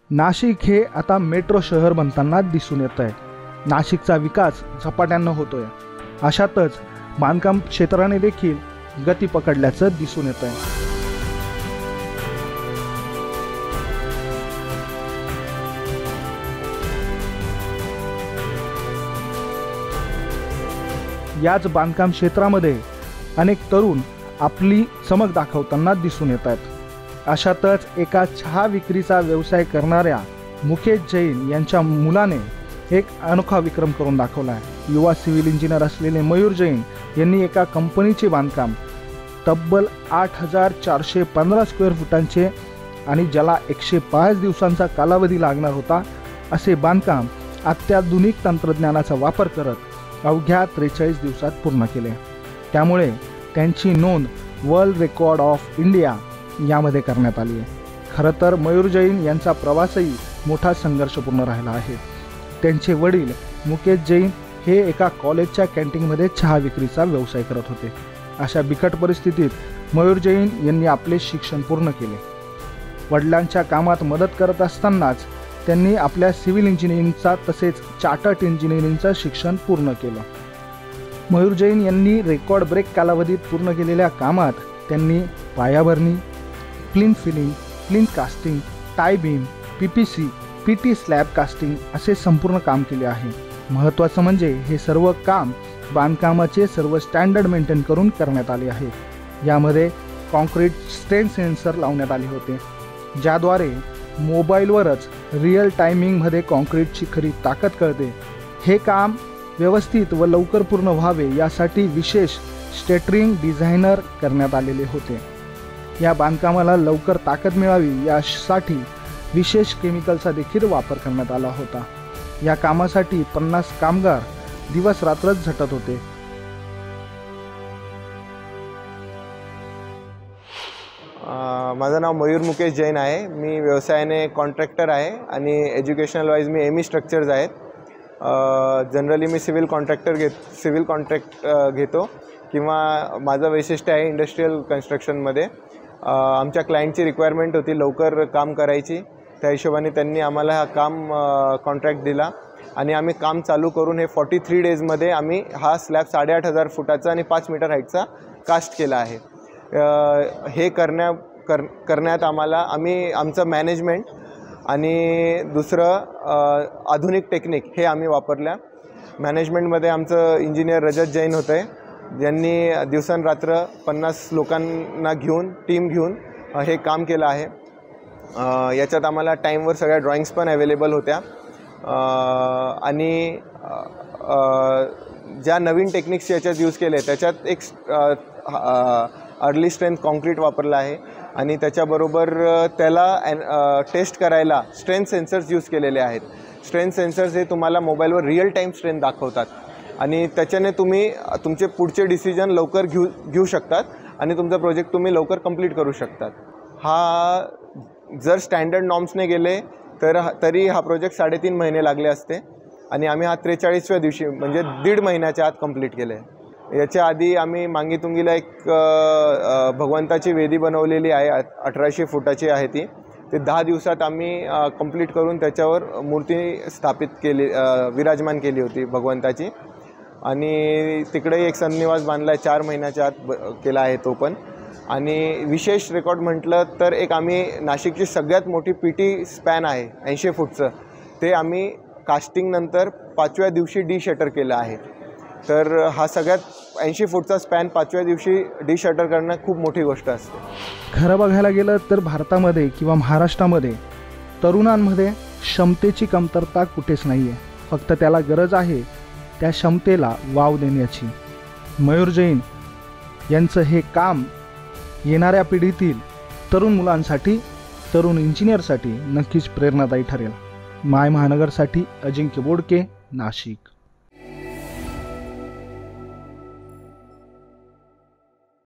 नाशिक हे आता मेट्रो शहर बनताना दिसून येत आहे। नाशिकचा विकास झपाट्याने होतोय। अशातच बांधकाम क्षेत्राने देखील गती पकडल्याचं दिसून येत आहे। याच बांधकाम क्षेत्रामध्ये अनेक तरुण आपली चमक दाखवताना दिसून येत आहेत। अशातच एका चहा विक्रीचा व्यवसाय करणाऱ्या मुकेश जैन यांच्या मुलाने एक अनोखा विक्रम करून दाखवला आहे। युवा सिव्हिल इंजिनियर असलेले मयूर जैन यांनी एका कंपनीचे बांधकाम तब्बल 8415 स्क्वेअर फुटांचे आणि ज्याला 105 दिवसांचा कालावधी लागणार होता असे बांधकाम अत्याधुनिक तंत्रज्ञानाचा वापर करत अवघ्या 43 दिवसात पूर्ण केले। त्यामुळे त्यांची नोंद वर्ल्ड रेकॉर्ड ऑफ इंडिया यामध्ये करण्यात आली आहे। खरं तर मयूर जैन यांचा प्रवासही मोठा संघर्षपूर्ण राहिला आहे। त्यांचे वडील मुकेश जैन हे एका कॉलेजच्या कॅन्टीनमध्ये चहा विक्रीचा व्यवसाय करत होते। अशा बिकट परिस्थितीत मयूर जैन यांनी आपले शिक्षण पूर्ण केले। वडिलांच्या कामात मदत करत असतानाच त्यांनी आपल्या सिव्हिल इंजिनिअरिंगचा तसेच चार्टर्ड इंजिनिअरिंगचं शिक्षण पूर्ण केलं। मयूर जैन यांनी रेकॉर्ड ब्रेक कालावधीत पूर्ण केलेल्या कामात त्यांनी पायाभरणी, plinth filling, plinth casting, tie beam, PPC, PT slab casting असे संपूर्ण काम केले आहे। महत्त्वाचं म्हणजे हे सर्व काम बांधकामाचे सर्व स्टँडर्ड मेंटेन करून करण्यात आले आहे। यामध्ये कॉन्क्रीट स्ट्रेन सेन्सर लावण्यात आले होते, ज्याद्वारे मोबाईलवरच रिअल टायमिंगमध्ये कॉन्क्रीटची खरी ताकद कळते। हे काम व्यवस्थित व लवकर पूर्ण व्हावे यासाठी विशेष स्टेटरिंग डिझायनर करण्यात आलेले होते। या बांधकामाला लवकर ताकद मिळावी यासाठी विशेष केमिकलचा देखील वापर करण्यात आला होता। या कामासाठी 50 कामगार दिवस रात्र झटत होते। माझं नाव मयूर मुकेश जैन आहे। मी व्यवसायाने कॉन्ट्रॅक्टर आहे आणि एज्युकेशनल वाईज मी ME स्ट्रक्चर्स आहेत। जनरली मी सिव्हिल कॉन्ट्रॅक्ट घेतो किंवा माझं वैशिष्ट्य आहे इंडस्ट्रियल कन्स्ट्रक्शनमध्ये। आमच्या क्लायंटची रिक्वायरमेंट होती लवकर काम करायची, त्या हिशोबाने त्यांनी आम्हाला हा काम कॉन्ट्रॅक्ट दिला आणि आम्ही काम चालू करून हे 43 डेजमध्ये आम्ही हा स्लॅब 8500 फुटाचा आणि 5 मीटर हाईटचा कास्ट केला आहे। हे करण्यात आमचं मॅनेजमेंट आणि दुसरं आधुनिक टेक्निक हे आम्ही वापरल्या। मॅनेजमेंटमध्ये आमचं इंजिनियर रजत जैन होते, ज्यांनी दिवसरात्र 50 लोकांना घेऊन टीम घेऊन हे काम केलं आहे। याच्यात आम्हाला टाईमवर सगळ्या ड्रॉइंग्स पण अवेलेबल होत्या आणि ज्या नवीन टेक्निक्स याच्यात यूज केले त्याच्यात एक अर्ली स्ट्रेंथ कॉन्क्रीट वापरला आहे आणि त्याच्याबरोबर त्याला टेस्ट करायला स्ट्रेंथ सेन्सर्स यूज केलेले आहेत। स्ट्रेंथ सेन्सर्स हे तुम्हाला मोबाईलवर रिअल टाईम स्ट्रेंथ दाखवतात आणि त्याच्याने तुम्ही तुमचे पुढचे डिसिजन लवकर घेऊ शकतात आणि तुमचा प्रोजेक्ट तुम्ही लवकर कंप्लीट करू शकतात। हा जर स्टँडर्ड नॉर्म्सने गेले तरी हा प्रोजेक्ट 3.5 महिने लागले असते आणि आम्ही हा 43व्या दिवशी म्हणजे 1.5 महिन्याच्या आत कंप्लीट केले। याच्या आधी आम्ही मांगीतुंगीला एक भगवंताची वेदी बनवलेली आहे, 1800 फुटाची आहे ती। ते 10 दिवसात आम्ही कंप्लीट करून त्याच्यावर मूर्ती स्थापित केली, विराजमान केली होती भगवंताची। आणि तिकडे एक सन्निवास बांधला आहे, 4 महिन्याच्या आत केला आहे तो पण। आणि विशेष रेकॉर्ड म्हटलं तर एक आम्ही नाशिकची सगळ्यात मोठी PT स्पॅन आहे 80 फूटचं, ते आम्ही कास्टिंगनंतर 5व्या दिवशी डिशटर केलं आहे। तर हा सगळ्यात 80 फूटचा स्पॅन 5व्या दिवशी डिशटर करणं खूप मोठी गोष्ट असते। खरं बघायला गेलं तर भारतामध्ये किंवा महाराष्ट्रामध्ये तरुणांमध्ये क्षमतेची कमतरता कुठेच नाही आहे, फक्त त्याला गरज आहे त्या क्षमतेला वाव देण्याची। मयूर जैन यांचं हे काम येणाऱ्या पिढीतील तरुण मुलांसाठी, तरुण इंजिनियरसाठी नक्कीच प्रेरणादायी ठरेल। माय महानगरसाठी अजिंक्य बोडके, नाशिक।